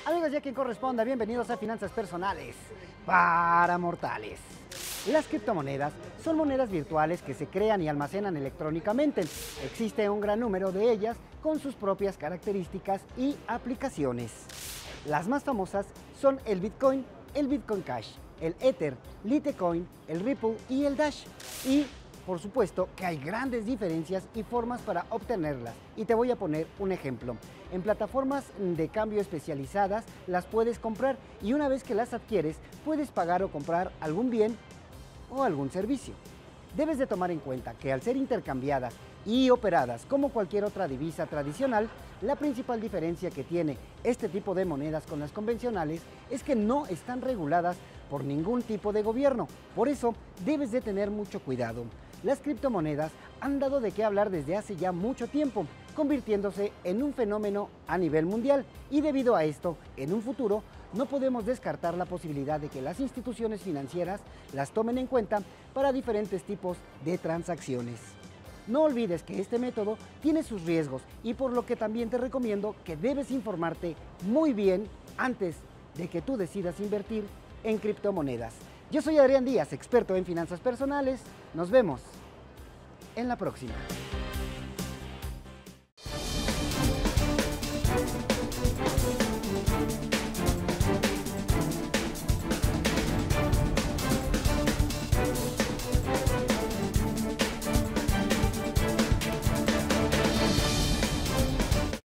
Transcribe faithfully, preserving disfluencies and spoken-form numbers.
Amigos, ya quien corresponda, bienvenidos a Finanzas Personales para Mortales. Las criptomonedas son monedas virtuales que se crean y almacenan electrónicamente. Existe un gran número de ellas con sus propias características y aplicaciones. Las más famosas son el Bitcoin, el Bitcoin Cash, el Ether, Litecoin, el Ripple y el Dash. Y por supuesto que hay grandes diferencias y formas para obtenerlas. Y te voy a poner un ejemplo. En plataformas de cambio especializadas las puedes comprar y una vez que las adquieres puedes pagar o comprar algún bien o algún servicio. Debes de tomar en cuenta que al ser intercambiadas y operadas como cualquier otra divisa tradicional, la principal diferencia que tiene este tipo de monedas con las convencionales es que no están reguladas por ningún tipo de gobierno. Por eso debes de tener mucho cuidado. Las criptomonedas han dado de qué hablar desde hace ya mucho tiempo, convirtiéndose en un fenómeno a nivel mundial, y debido a esto, en un futuro, no podemos descartar la posibilidad de que las instituciones financieras las tomen en cuenta para diferentes tipos de transacciones. No olvides que este método tiene sus riesgos y por lo que también te recomiendo que debes informarte muy bien antes de que tú decidas invertir en criptomonedas. Yo soy Adrián Díaz, experto en finanzas personales. Nos vemos en la próxima.